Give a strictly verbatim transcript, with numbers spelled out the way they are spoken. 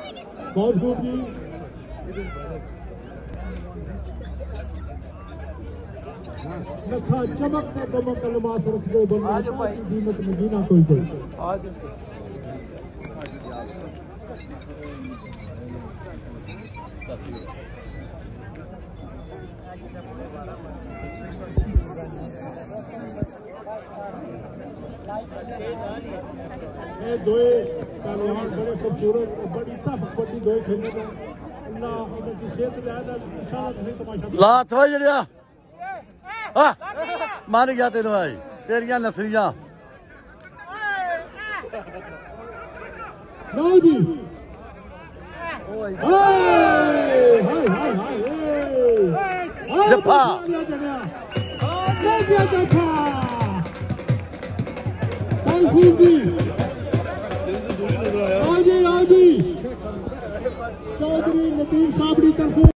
बहुत खूब जी। नखा चमक ने दमक अलमास रख दो बंदा कीमत में जीना कोई कोई दो पहलवान बड़े खूबसूरत बड़ी टफ बड़ी दो खेलने को अल्लाह उनकी सेहत ज्यादा इंशाल्लाह नहीं तमाशा लात भाई जड़िया मान गया तेन भाई तेरिया नसलियां लो जी जफा चौधरी नदीम साहब की तरफ